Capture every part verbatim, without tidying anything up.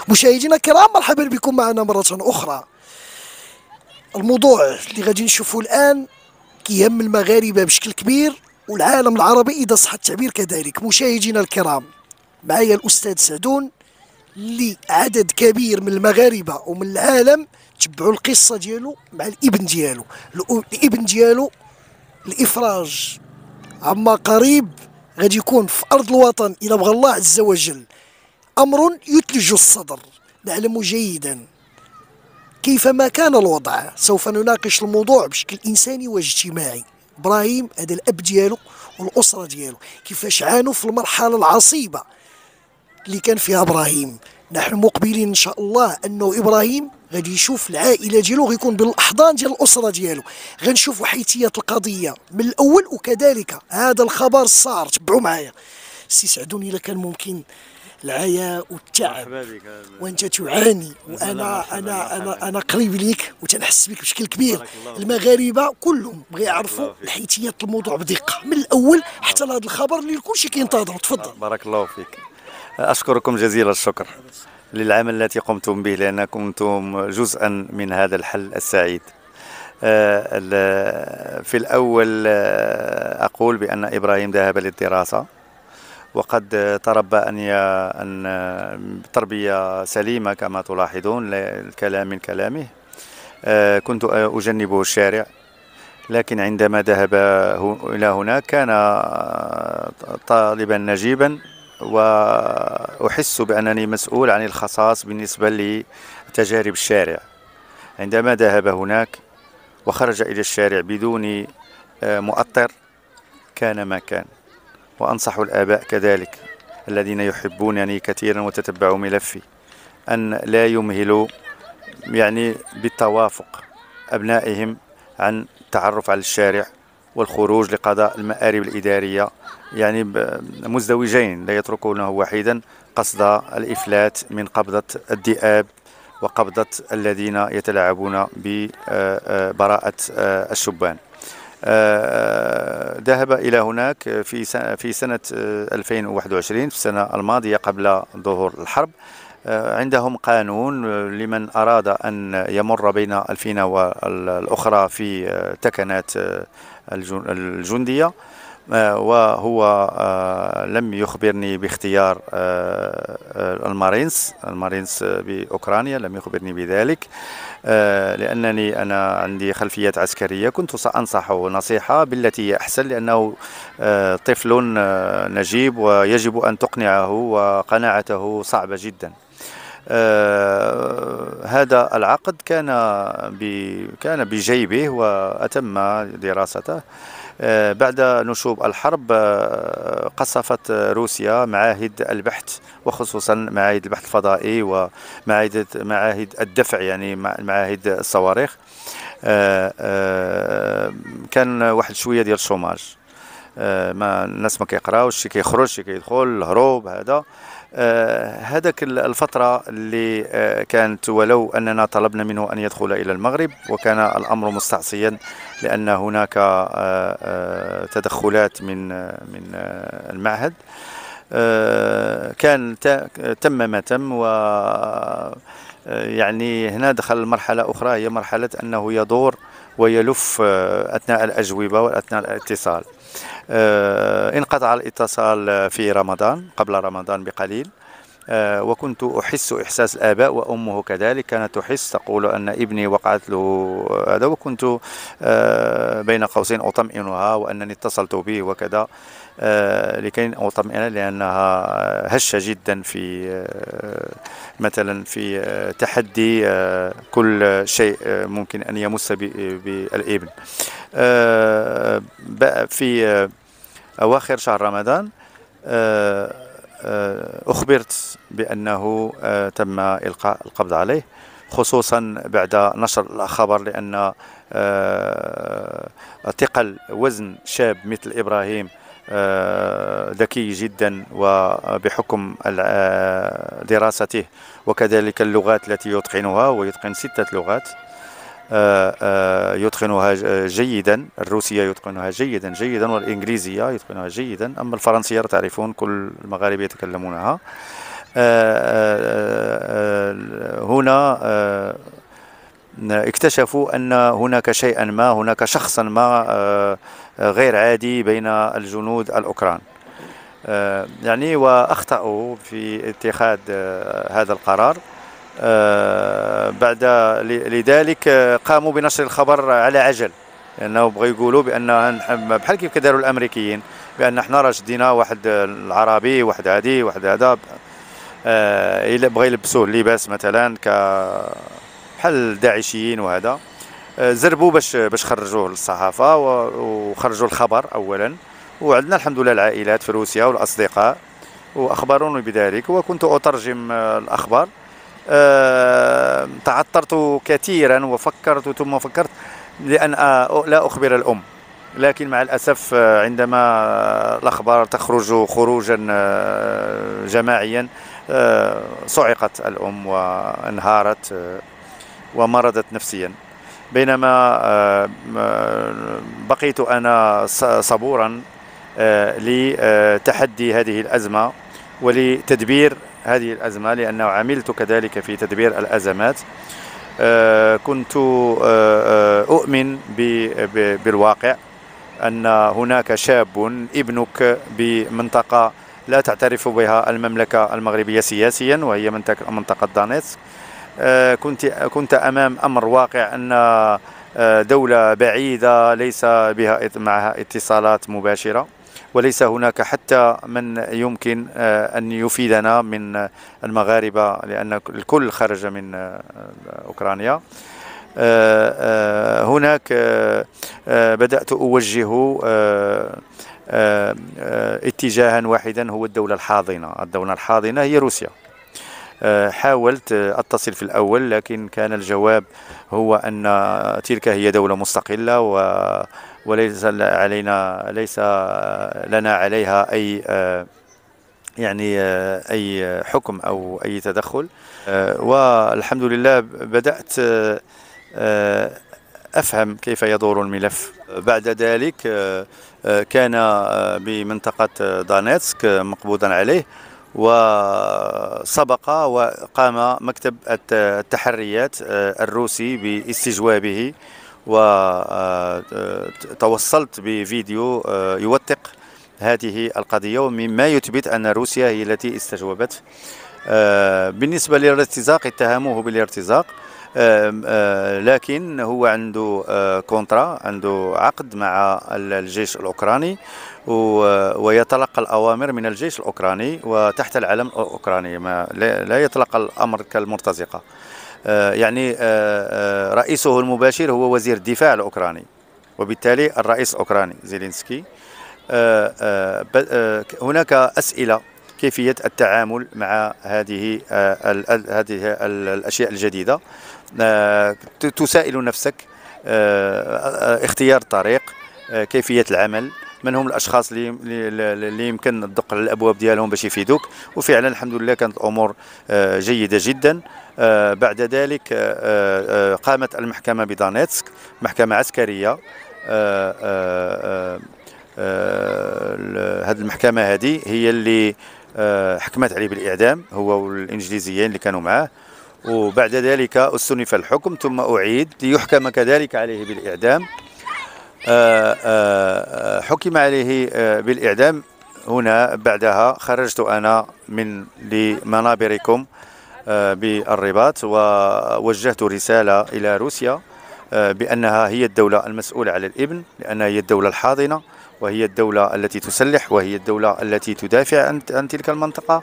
مشاهدينا الكرام، مرحبا بكم معنا مرة أخرى. الموضوع اللي غادي نشوفه الآن كيهم المغاربة بشكل كبير والعالم العربي إذا صح التعبير كذلك. مشاهدينا الكرام، معايا الأستاذ سعدون اللي عدد كبير من المغاربة ومن العالم تبعوا القصة ديالو مع الابن ديالو. الابن ديالو الإفراج عما قريب غادي يكون في أرض الوطن إذا بغى الله عز وجل. أمر يثلج الصدر. نعلم جيدا كيفما كان الوضع. سوف نناقش الموضوع بشكل إنساني واجتماعي. إبراهيم هذا الأب ديالو والأسرة ديالو كيفاش عانوا في المرحلة العصيبة اللي كان فيها إبراهيم. نحن مقبلين إن شاء الله أنه إبراهيم غادي يشوف العائلة ديالو غيكون بالأحضان ديال الأسرة ديالو. غنشوفوا حيثيات القضية من الأول، وكذلك هذا الخبر الصار. تبعوا معايا سي سعدون إلا كان ممكن. العيا والتعب وانت تعاني، وانا انا انا انا قريب ليك وتنحس بك بشكل كبير. المغاربه كلهم بغا يعرفوا الحيثيات الموضوع بدقه من الاول حتى لهذا الخبر اللي كلشي كينتظروا. تفضل. بارك الله فيك. اشكركم جزيل الشكر للعمل التي قمتم به، لان كنتم جزءا من هذا الحل السعيد. في الاول اقول بان ابراهيم ذهب للدراسه، وقد تربى أن أن تربية سليمة كما تلاحظون الكلام من كلامه. كنت أجنبه الشارع، لكن عندما ذهب إلى هناك كان طالبا نجيبا، وأحس بأنني مسؤول عن الخصاص بالنسبة لتجارب الشارع. عندما ذهب هناك وخرج إلى الشارع بدون مؤطر كان ما كان. وأنصح الآباء كذلك الذين يحبونني كثيرا وتتبعوا ملفي أن لا يمهلوا يعني بالتوافق أبنائهم عن التعرف على الشارع والخروج لقضاء المآرب الإدارية، يعني مزدوجين لا يتركونه وحيدا قصد الإفلات من قبضة الذئاب وقبضة الذين يتلاعبون ببراءة الشبان. آه ذهب إلى هناك في سنة في سنة ألفين وواحد وعشرين، في السنة الماضية قبل ظهور الحرب. آه عندهم قانون لمن أراد أن يمر بين الفينة والأخرى في تكنات الجندية، آه وهو آه لم يخبرني باختيار آه المارينز المارينز بأوكرانيا، لم يخبرني بذلك. آه لأنني أنا عندي خلفيات عسكرية، كنت سأنصحه نصيحة بالتي هي أحسن، لأنه آه طفل آه نجيب ويجب أن تقنعه، وقناعته صعبة جدا. آه هذا العقد كان كان بجيبه وأتم دراسته. آه بعد نشوب الحرب آه قصفت روسيا معاهد البحث، وخصوصا معاهد البحث الفضائي ومعاهد معاهد الدفع، يعني معاهد الصواريخ. آه آه كان واحد شويه ديال الشوماج. آه ما الناس ما كيقراوش، شي كيخرج شي كيدخل، الهروب هذا. آه هذاك الفترة اللي آه كانت، ولو أننا طلبنا منه أن يدخل إلى المغرب وكان الأمر مستعصيا، لأن هناك آه آه تدخلات من آه من آه المعهد. آه كان تم ما تم، و يعني هنا دخل مرحلة أخرى، هي مرحلة أنه يدور ويلف آه أثناء الأجوبة وأثناء الاتصال. آه انقطع الاتصال في رمضان، قبل رمضان بقليل. آه وكنت أحس إحساس الآباء، وأمه كذلك كانت تحس، تقول أن ابني وقعت له هذا، وكنت آه بين قوسين أطمئنها وأنني اتصلت به وكذا، آه لكي أطمئنها، لأنها هشة جدا في آه مثلا في آه تحدي آه كل شيء آه ممكن أن يمس بالابن. آه في آه أواخر شهر رمضان آه أخبرت بأنه تم إلقاء القبض عليه، خصوصا بعد نشر الخبر، لأن ثقل وزن شاب مثل إبراهيم ذكي جدا، وبحكم دراسته وكذلك اللغات التي يتقنها، ويتقن ستة لغات يتقنها جيدا. الروسية يتقنها جيدا جيدا، والإنجليزية يتقنها جيدا، أما الفرنسية تعرفون كل المغاربة يتكلمونها. هنا اكتشفوا أن هناك شيئا ما، هناك شخصا ما غير عادي بين الجنود الأوكران. يعني وأخطأوا في اتخاذ هذا القرار. بعد لذلك قاموا بنشر الخبر على عجل، لأنه بغوا يقولوا بأن بحال كيف كداروا الأمريكيين، بأن احنا راه شدينا واحد العربي، واحد هادي، واحد هذا، إلا بغا يلبسوه اللباس مثلا ك بحال الداعشيين وهذا. زربوا باش باش خرجوه للصحافة وخرجوا الخبر أولا. وعندنا الحمد لله العائلات في روسيا والأصدقاء وأخبروني بذلك، وكنت أترجم الأخبار. أه تعثرت كثيرا وفكرت ثم فكرت لأن لا أخبر الأم، لكن مع الأسف عندما الأخبار تخرج خروجا جماعيا صعقت الأم وانهارت ومرضت نفسيا. بينما بقيت أنا صبورا لتحدي هذه الأزمة ولتدبير هذه الأزمة، لأنه عملت كذلك في تدبير الأزمات. كنت أؤمن بالواقع أن هناك شاب ابنك بمنطقة لا تعترف بها المملكة المغربية سياسيا، وهي منطقة دونيتسك. كنت كنت أمام أمر واقع أن دولة بعيدة ليس بها معها اتصالات مباشرة، وليس هناك حتى من يمكن أن يفيدنا من المغاربة، لأن الكل خرج من أوكرانيا. هناك بدأت أوجه اتجاها واحدا، هو الدولة الحاضنة. الدولة الحاضنة هي روسيا. حاولت أتصل في الأول، لكن كان الجواب هو أن تلك هي دولة مستقلة وليس علينا ليس لنا عليها أي يعني أي حكم أو أي تدخل. والحمد لله بدأت أفهم كيف يدور الملف. بعد ذلك كان بمنطقة دونيتسك مقبوضا عليه، وسبق وقام مكتب التحريات الروسي باستجوابه، وتوصلت بفيديو يوثق هذه القضية، ومما يثبت أن روسيا هي التي استجوبت. بالنسبة للارتزاق اتهموه بالارتزاق، لكن هو عنده كونترا، عنده عقد مع الجيش الأوكراني، ويتلقى الأوامر من الجيش الأوكراني وتحت العلم الأوكراني، ما لا يتلقى الأمر كالمرتزقة. يعني رئيسه المباشر هو وزير الدفاع الأوكراني، وبالتالي الرئيس الأوكراني زيلينسكي. هناك أسئلة كيفية التعامل مع هذه هذه الأشياء الجديدة. تسائل نفسك اختيار الطريق، كيفية العمل، من هم الأشخاص اللي اللي يمكن تدق على الأبواب ديالهم باش يفيدوك. وفعلا الحمد لله كانت الأمور جيدة جدا. بعد ذلك قامت المحكمة بدونيتسك، محكمة عسكرية. هذه المحكمة هذه هي اللي حكمت عليه بالإعدام، هو والإنجليزيين اللي كانوا معه. وبعد ذلك استنف الحكم ثم أعيد ليحكم كذلك عليه بالإعدام. حكم عليه بالإعدام. هنا بعدها خرجت أنا من لمنابركم بالرباط، ووجهت رسالة إلى روسيا بأنها هي الدولة المسؤولة على الابن، لأنها هي الدولة الحاضنة، وهي الدولة التي تسلح، وهي الدولة التي تدافع عن تلك المنطقة،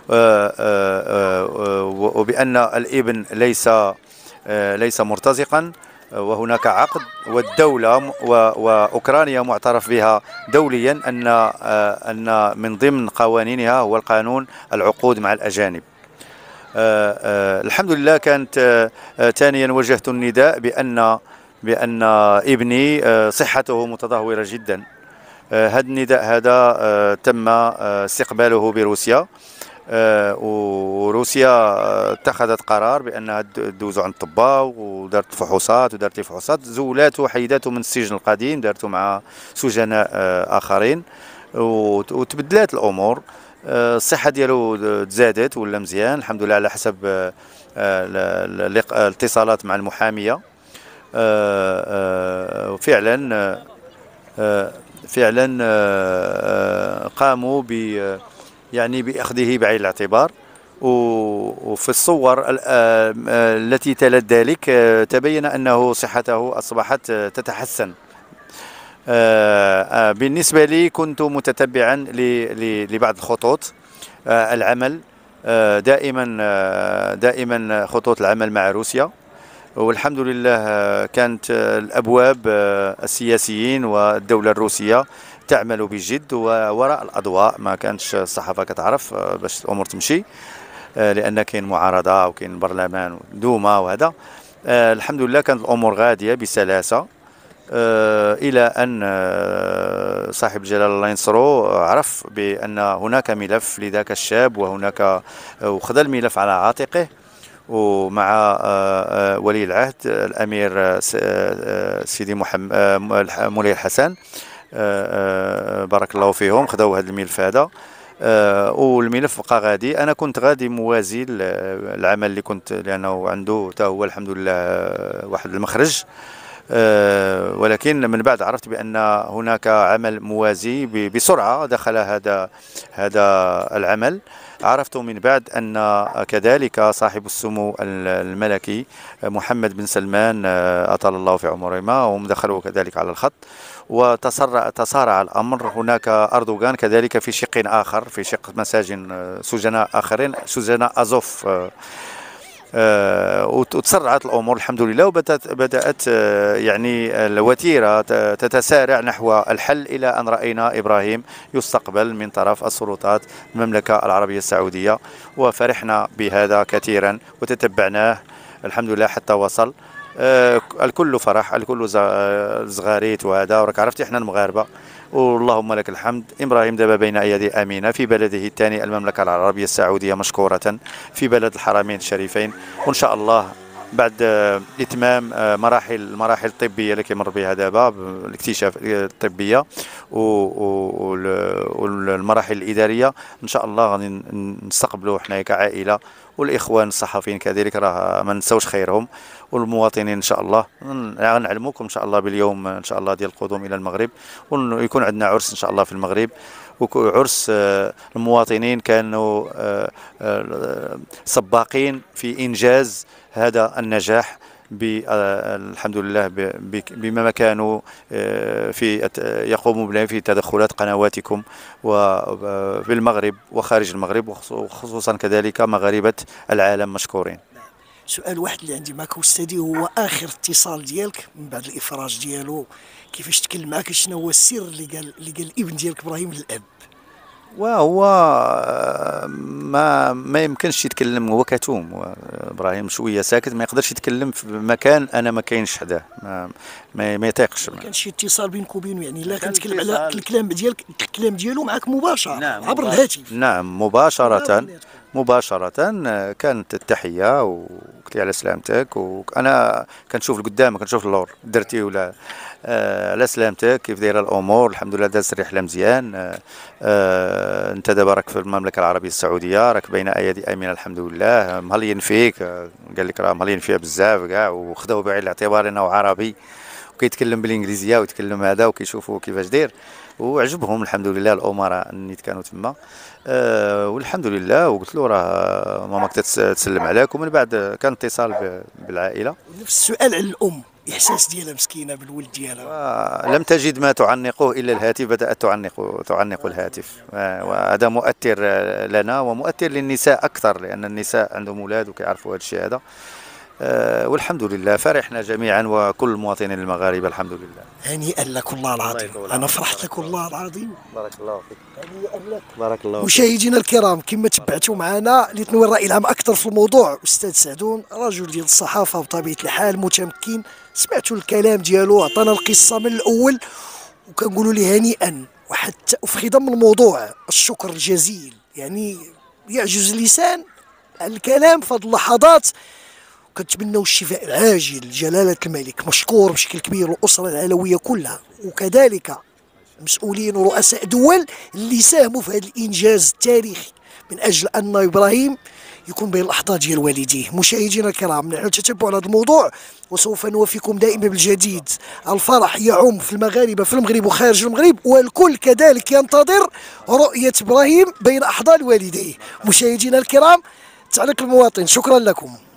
وبأن الابن ليس ليس مرتزقا، وهناك عقد، والدولة وأوكرانيا معترف بها دوليا أن أن من ضمن قوانينها هو القانون العقود مع الأجانب. الحمد لله. كانت ثانيا وجهت النداء بأن بأن ابني صحته متدهورة جدا. هذا النداء هذا تم استقباله بروسيا، وروسيا اتخذت قرار بأنها تدوزو عند الطباء، ودارت فحوصات ودارت فحوصات، زولاته وحيداته من السجن القديم، دارته مع سجناء آخرين، وتبدلات الأمور. آه، الصحه ديالو تزادت ولا مزيان الحمد لله على حسب آه، ال- ال- الاتصالات مع المحاميه. آه، آه، فعلا آه، فعلا آه، آه، قاموا ب يعني بأخذه بعين الاعتبار. و- وفي الصور ال- آه، آه، التي تلت ذلك آه، تبين أنه صحته أصبحت آه، تتحسن. آه، آه، بالنسبة لي كنت متتبعا ل- ل- لبعض الخطوط آه، العمل. آه، دائما آه، دائما خطوط العمل مع روسيا، والحمد لله آه، كانت آه، الأبواب آه، السياسيين والدولة الروسية تعمل بجد ووراء الأضواء. ما كانتش الصحافة كتعرف آه، باش الأمور تمشي، آه، لأن كاين معارضة وكاين برلمان ودوما وهذا. آه، الحمد لله كانت الأمور غادية بسلاسة، آه، إلى أن آه، صاحب الجلالة الله ينصرو عرف بأن هناك ملف لذاك الشاب، وهناك آه، وخذ الملف على عاتقه، ومع آه، آه، ولي العهد آه، الأمير آه، س- آه، سيدي محمد آه، مولاي الحسن. آه، آه، بارك الله فيهم خذوا هذا الملف هذا. آه، والملف بقى غادي. انا كنت غادي موازي ل- العمل اللي كنت، لانه عنده حتى هو الحمد لله آه، واحد المخرج. آه، ولكن من بعد عرفت بان هناك عمل موازي ب- بسرعه دخل هذا هذا العمل. عرفت من بعد أن كذلك صاحب السمو الملكي محمد بن سلمان آه، أطال الله في عمرهما، هم دخلوا كذلك على الخط، وتصارع تصارع الأمر. هناك أردوغان كذلك في شق آخر، في شق مساجن آه، سجناء آخرين، سجناء أزوف. آه، آه، وت- وتسرعت الامور الحمد لله، وبدات بدات آه، يعني الوتيره ت- تتسارع نحو الحل، الى ان راينا ابراهيم يستقبل من طرف السلطات المملكه العربيه السعوديه، وفرحنا بهذا كثيرا وتتبعناه الحمد لله حتى وصل. آه، الكل فرح، الكل ز- زغاريت، وهذا وراك عرفتي احنا المغاربه، واللهم لك الحمد. ابراهيم دابا بين ايادي امينه في بلده الثاني المملكه العربيه السعوديه مشكوره، في بلد الحرمين الشريفين. وان شاء الله بعد آه، اتمام آه، مراحل المراحل الطبيه اللي كيمر بها دابا، الاكتشاف الطبيه و- و- وال- والمراحل الاداريه، ان شاء الله غادي ن- نستقبلوا حنايا كعائله، والاخوان الصحفيين كذلك راه ما نساوش خيرهم، والمواطنين ان شاء الله غنعلموكم ان شاء الله باليوم ان شاء الله ديال القدوم الى المغرب، ويكون عندنا عرس ان شاء الله في المغرب. وعرس آه، المواطنين كانوا آه، آه، سباقين في إنجاز هذا النجاح، ب- آه، الحمد لله ب- ب- بما كانوا آه، في الت- يقوموا به في تدخلات قنواتكم وفي المغرب وخارج المغرب، وخصوصا كذلك مغاربة العالم مشكورين. سؤال واحد اللي عندي معك أستاذي، هو آخر اتصال ديالك من بعد الإفراج ديالو، كيفاش تكلم معك؟ شنو هو السر اللي قال اللي قال الابن ديالك إبراهيم للأب؟ وهو ما ما يمكنش يتكلم، هو كتوم. هو ابراهيم شويه ساكت، ما يقدرش يتكلم في مكان انا ما كاينش حداه، ما, ما, ما يطيقش. ما كانش شي اتصال بينك وبينه يعني؟ لا كان كنتكلم على اتصال. الكلام ديالك، الكلام ديالو معك مباشر نعم عبر مباشر. الهاتف؟ نعم مباشرة. بيناتكم. مباشرة آه، كانت التحية، وقلت لي على سلامتك، وأنا كنشوف لقدام، كنشوف اللور درتي ولا آه على سلامتك، كيف دايرة الأمور؟ الحمد لله دازت الرحلة مزيان. آه آه أنت دابا راك في المملكة العربية السعودية، راك بين أيادي آمنة الحمد لله. مهلين فيك، آه قال لك راه مهلين فيها بزاف كاع، وخذوه بعين الاعتبار أنه عربي وكيتكلم بالانجليزيه ويتكلم هذا، وكيشوفوا كيفاش داير، وعجبهم الحمد لله الامراء اللي كانوا تما. أه والحمد لله. وقلت له راه ماماك تتسلم عليك، ومن بعد كان اتصال ب- بالعائله. نفس السؤال على الأم، إحساس ديالها مسكينة بالولد ديالها؟ ولم تجد ما تعانقه الا الهاتف، بدات تعانق تعانق الهاتف. آه، وهذا مؤثر آه، لنا ومؤثر للنساء اكثر، لان النساء عندهم اولاد وكيعرفوا هذا الشيء هذا. أه والحمد لله فرحنا جميعا، وكل المواطنين المغاربه الحمد لله. هنيئا لك والله الله العظيم، يطول أنا عمرك. فرحت بارك لك الله والله فيك. العظيم. بارك الله فيك. هنيئا لك. بارك الله فيك. مشاهدينا الكرام، كما تبعتوا معنا لتنوير الرأي العام أكثر في الموضوع، أستاذ سعدون رجل ديال الصحافة بطبيعة الحال متمكن، سمعتوا الكلام ديالو، عطانا القصة من الأول، وكنقولوا ليه هنيئا. وحتى وفي ختام الموضوع الشكر الجزيل، يعني يعجز اللسان عن الكلام في هذه اللحظات. كنتمنوا الشفاء العاجل لجلالة الملك، مشكور بشكل كبير، والأسرة العلوية كلها، وكذلك المسؤولين ورؤساء دول اللي ساهموا في هذا الانجاز التاريخي من اجل ان ابراهيم يكون بين الاحضان ديال والديه. مشاهدينا الكرام، نحن نتتبع هذا الموضوع وسوف نوفيكم دائما بالجديد. الفرح يعم في المغاربه في المغرب وخارج المغرب، والكل كذلك ينتظر رؤيه ابراهيم بين احضان والديه. مشاهدينا الكرام، تعليق المواطن، شكرا لكم.